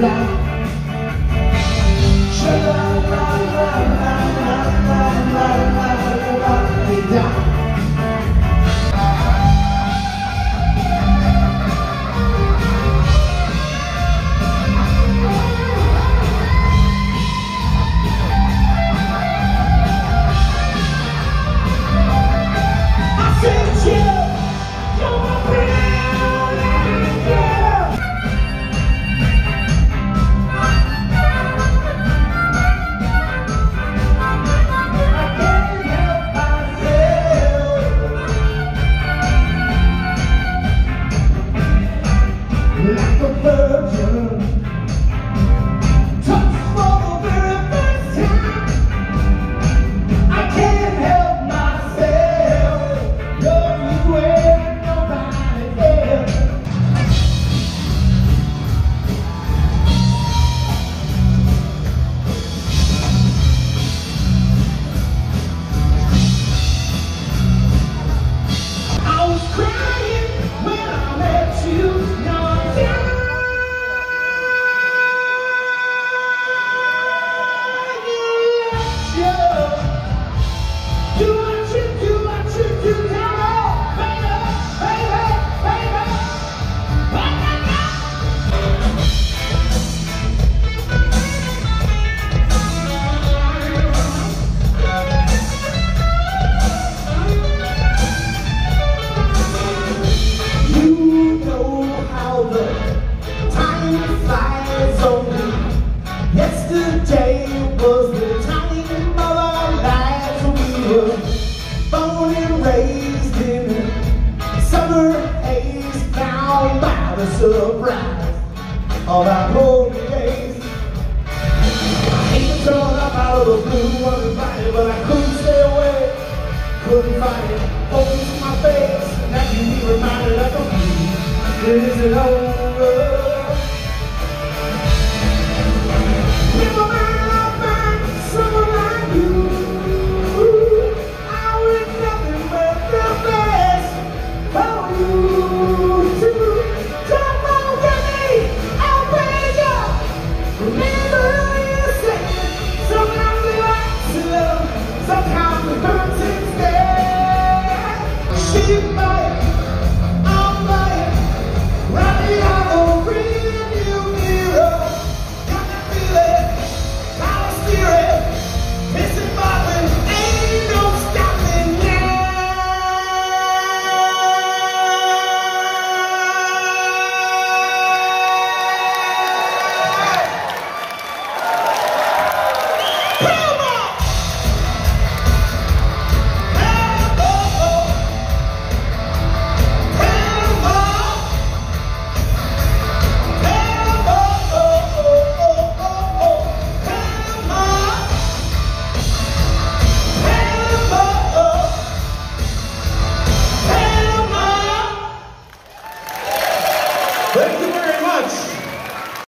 Yesterday was the time of our lives. We were born and raised in summer haze, bound by the surprise of our holy days. I hate to turn up out of the blue uninvited, but I couldn't stay away, couldn't fight it. Holding to my face, and that can be reminded of the blue. Is it over?